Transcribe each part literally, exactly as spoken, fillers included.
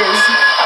is.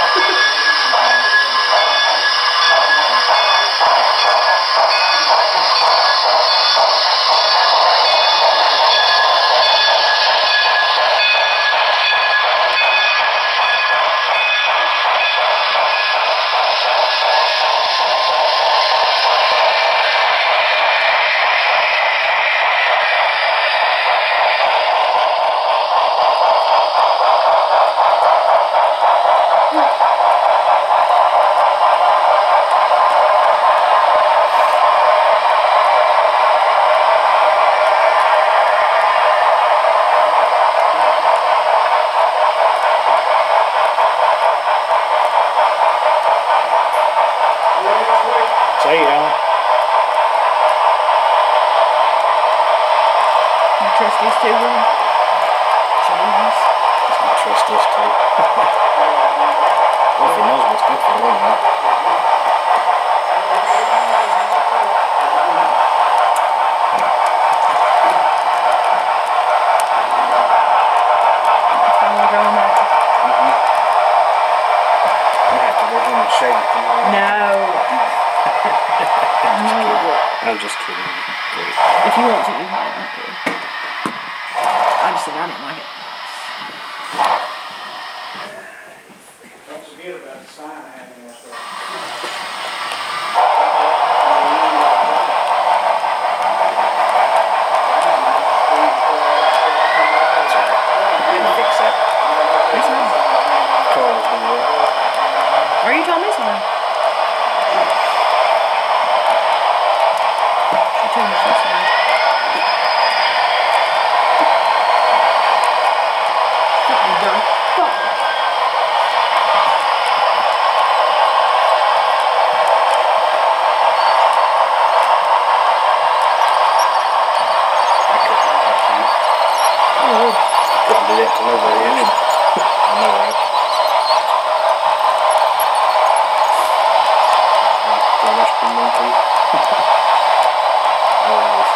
Say it, Alan. You trust these two women? Jesus. Just not trust us two. Well, if he knows what's good for him, right? We're going back. Mm-hmm. I have to go home and shave it. No. No. I'm just kidding. Great. If you want to, you can. Okay. I just said I didn't like it. Don't forget about the sign hanging up there. Sorry. I didn't fix that. Who's that? Carl's been there. Why are you telling me something? You told me something. You done? Fuck. I couldn't do that to you. Oh, Couldn't do that to nobody else. I know, right? Too much for me, too. Always.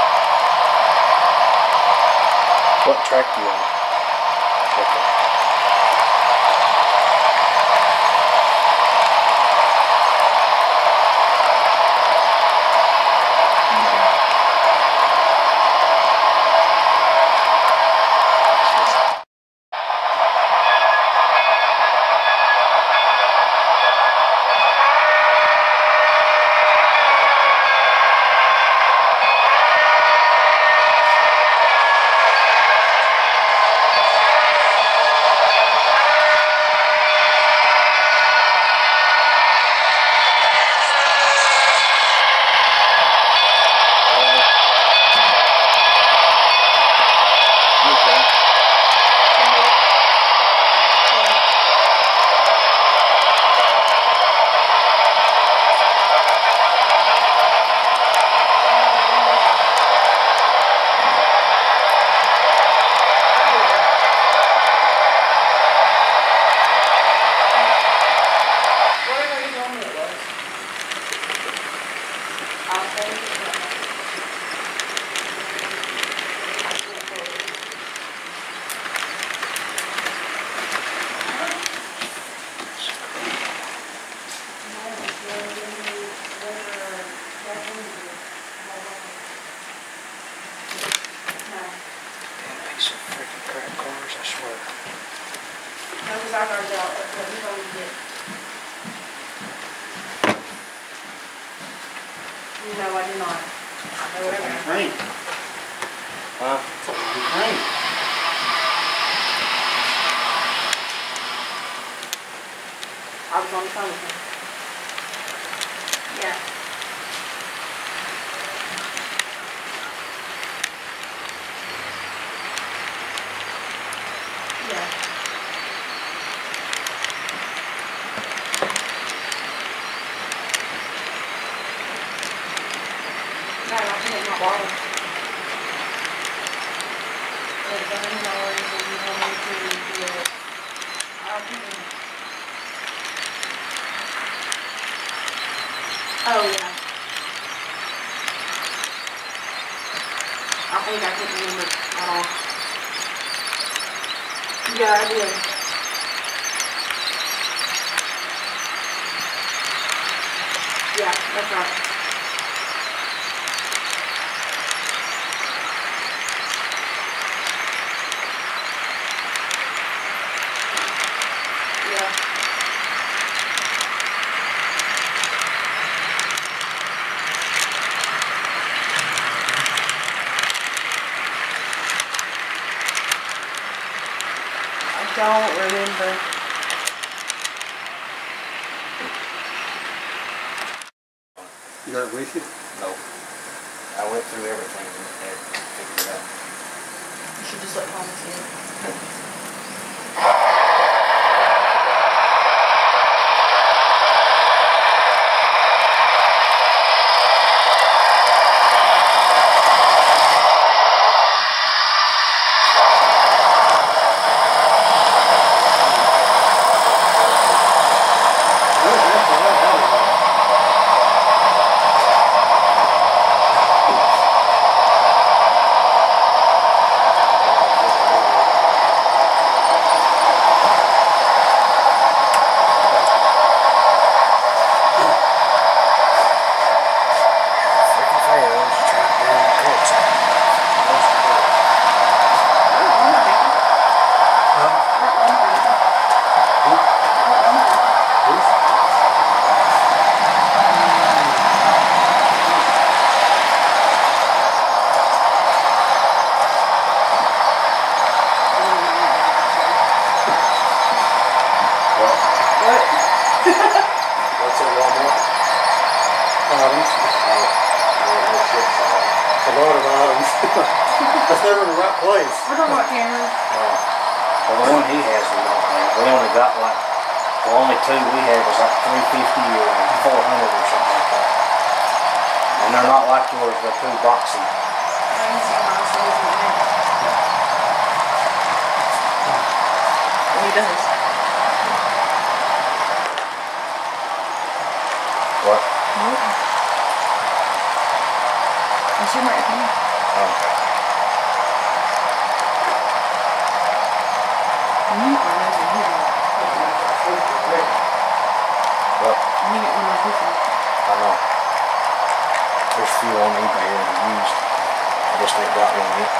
What track do you want? Okay. because I started out, but you know we get. No, I did not. No, whatever. Paint. Huh? Paint. I was on the phone with him. Yeah. Yeah. No, I think it's not water. But the hundred dollars and you want me to do it. I'll put it. Oh, yeah. I think I couldn't remember at all. Yeah, I did. Yeah, that's right. Yeah. I don't remember. You got it with you? No. I went through everything and had figured it out. You should just let Thomas see it. That's never in the right place. We're talking about cameras. Uh, well, the one he has is not bad. We only got like, the only two we had was like three fifty or four hundred or something like that. And they're not like yours, they're too boxy. I can see my son's in there. Well, he does. What? Nope. I see him right here. Oh. You are not in here. What? I need to get one of my pictures. I know. There's a few on eBay that are used. I just ain't got one yet.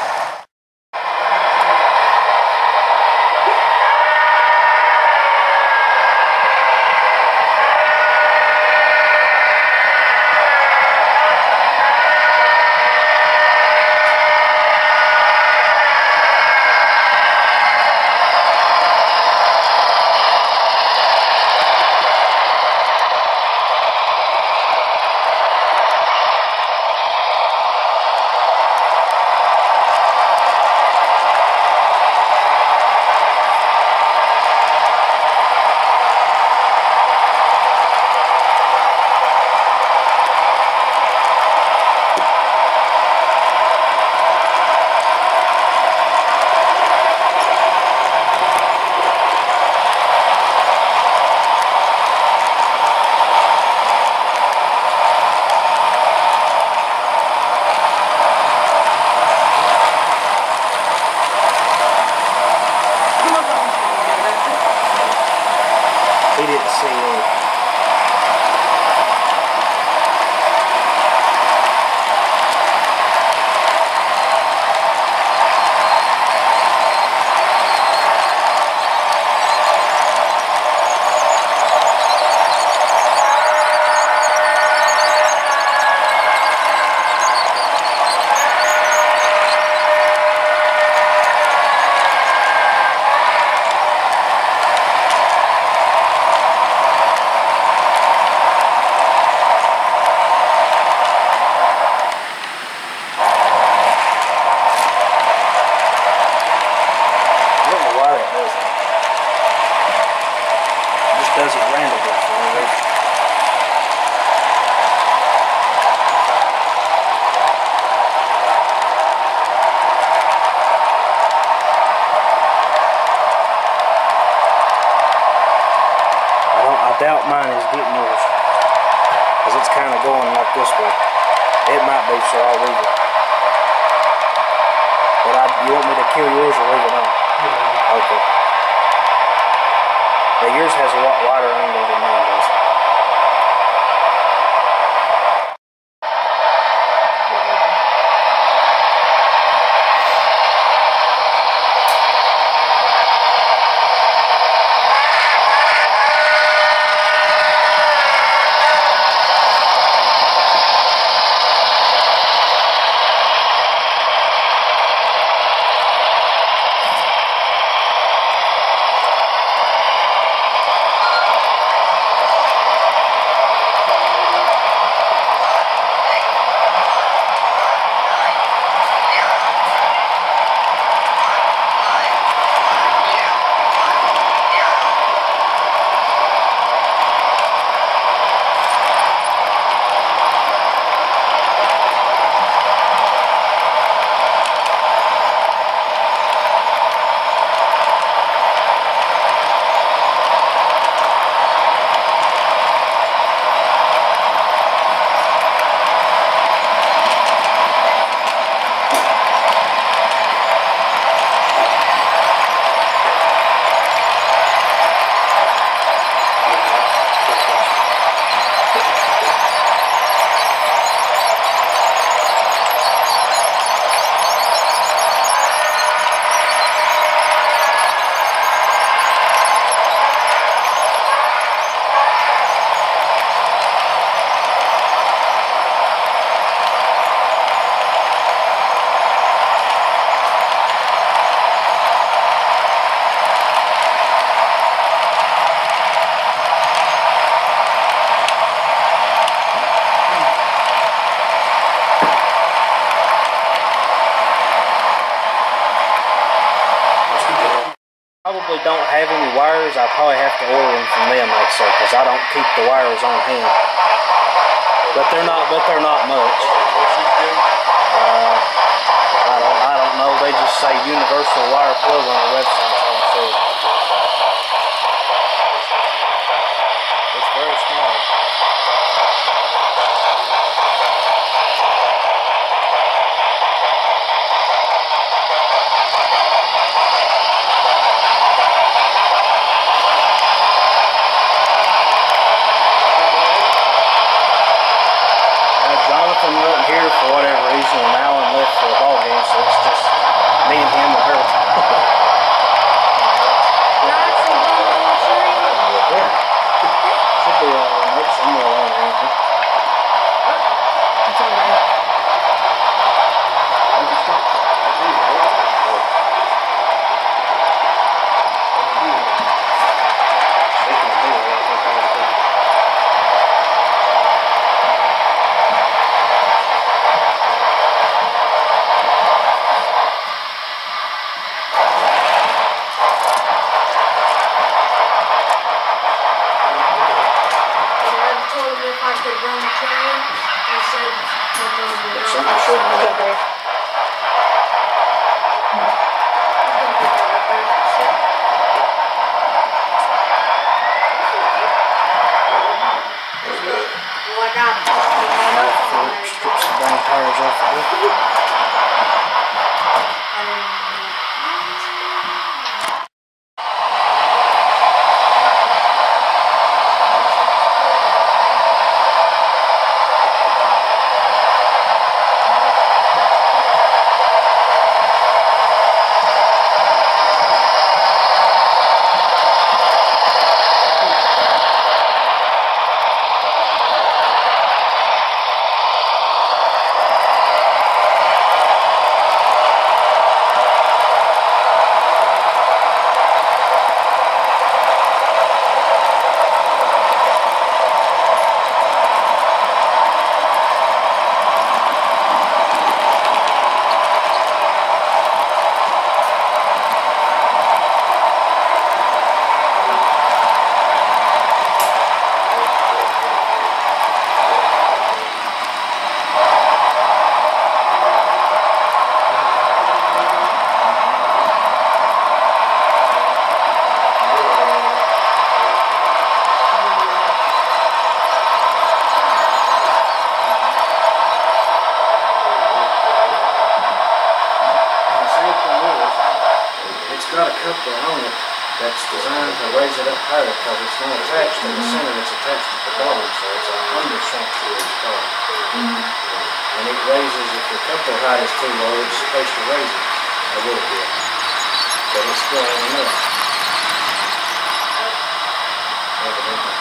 He didn't see it. I doubt mine is getting yours. Because it's kind of going like this way. It might be, so I'll leave it. But I, you want me to kill yours or leave it on? Yeah. Okay. But yours has a lot wider angle than mine does. Probably don't have any wires. I probably have to order them from them, I'd say, because I don't keep the wires on hand. But they're not. But they're not much. Uh, I don't. I don't know. They just say universal wire plug on the website. So it's very small. Jonathan wasn't here for whatever reason, and Alan left for a ball game, so it's just me and him and her. Yeah. Should be a remote somewhere around here. It's all right. Something should be. Strips the dang tires off of it. raise it up higher because it's not attached to the center, it's attached to the bottom, so it's an undersunk to its car. And it raises, if the coupler height is too low, it's supposed to raise it a little bit. But it's still ain't enough. Evidently.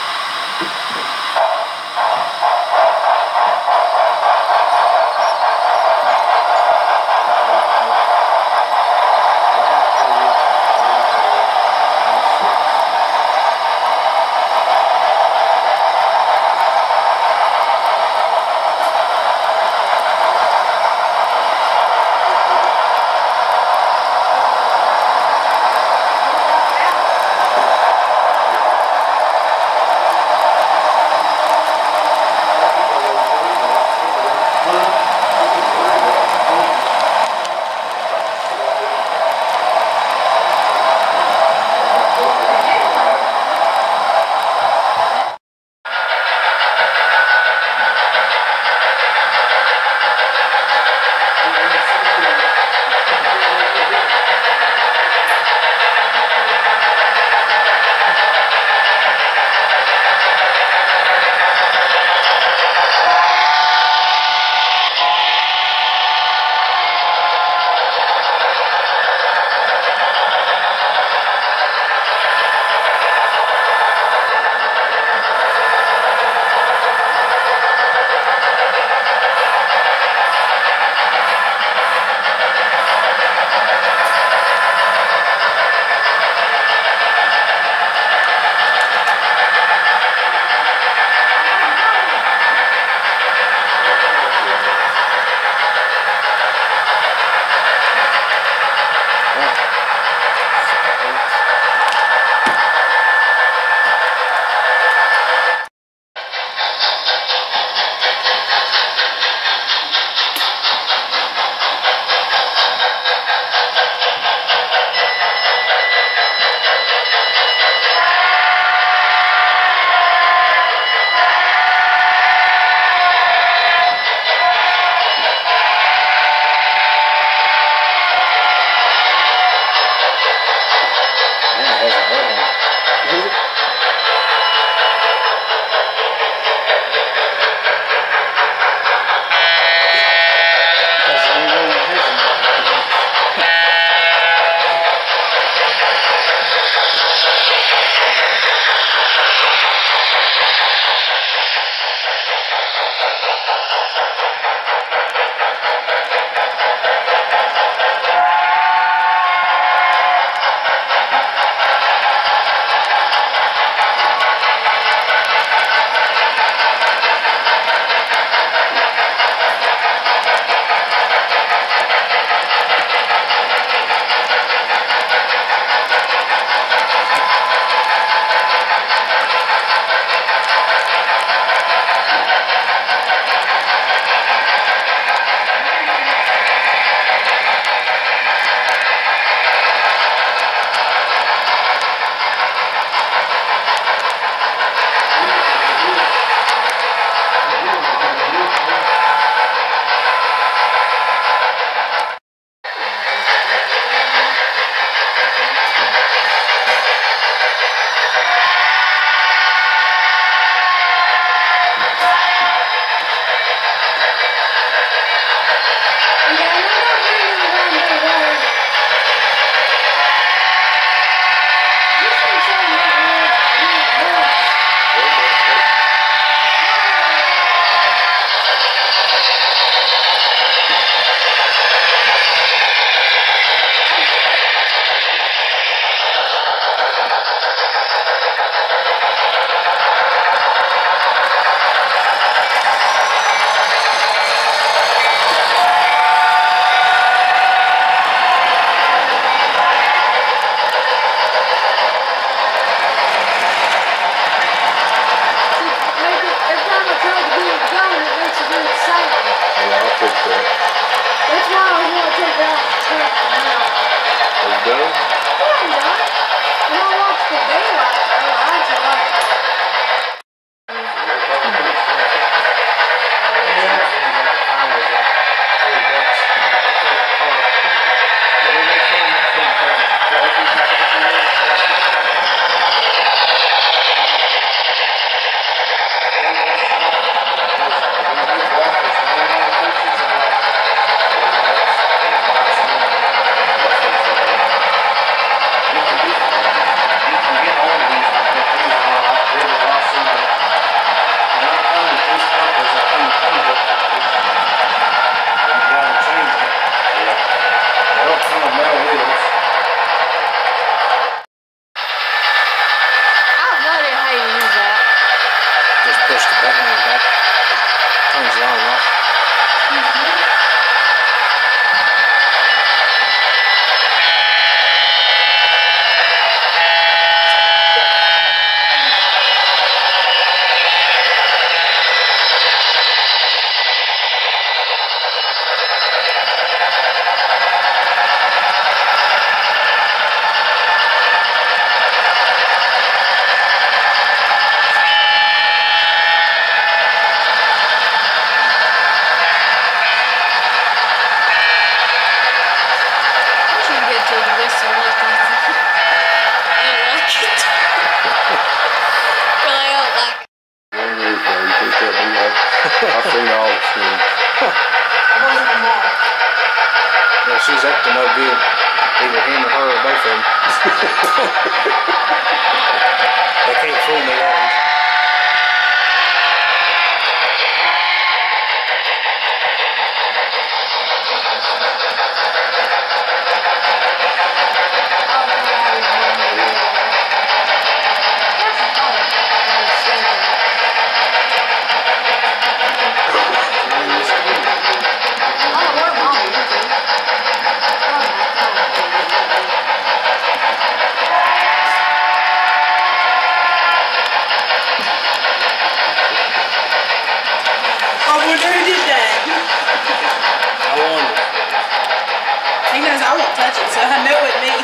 watching, so I know it me.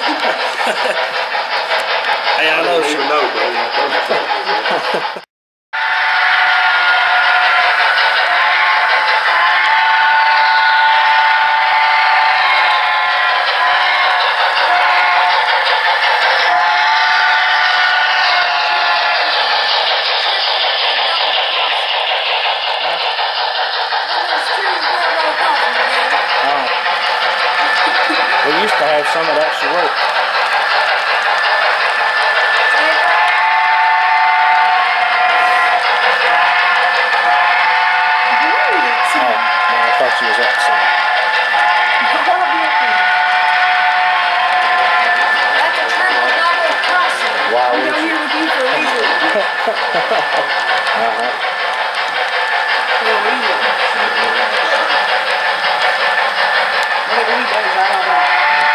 Hey, I know, sir. know, buddy. We used to have some of that sort. Oh, no, I thought you was upset. That's a triple double crossing. Wow. I'm here with you for a reason. Uh-huh. For a reason. Whatever he does, I don't know.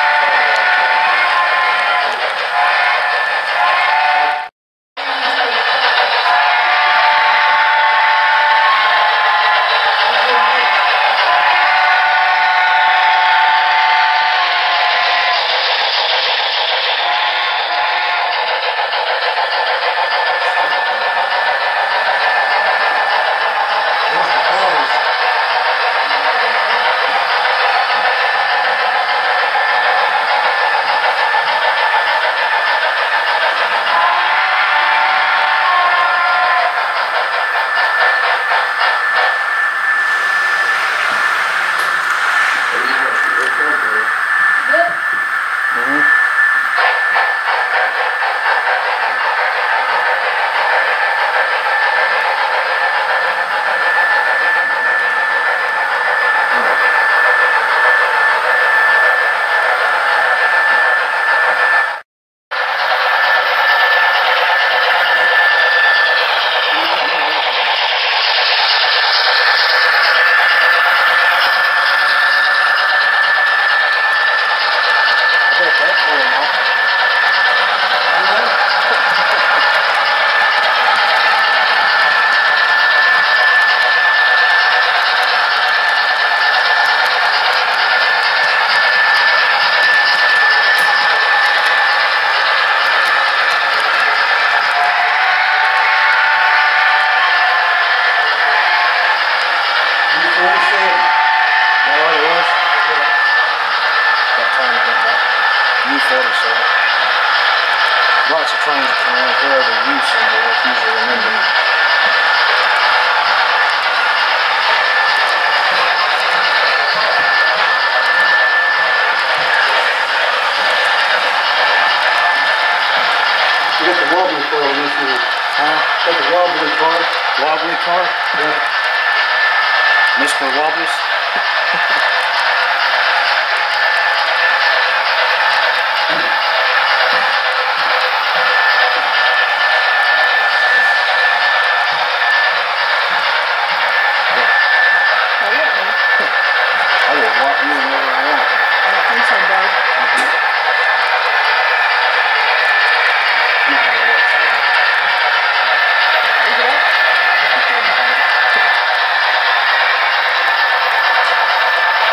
Lots of trains that come around here to use somewhere, if you usually remember. You got the wobbly car on this one. Huh? Got the wobbly car. Wobbly car? Yeah. Mister Wobblies? I will walk you whenever I want. I don't think so, bud. I'm not gonna walk for you. Is that?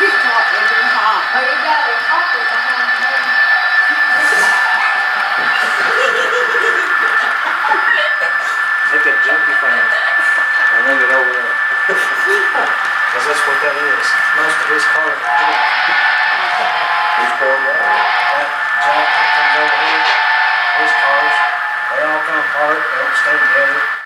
He's talking in time. Oh, you got a copy behind me. Take that junkie thing and leave it over there. Cause that's what that is. Most of his cars are junk. Who's car that? That junk that comes over here, his cars, they all come apart, they don't stay together.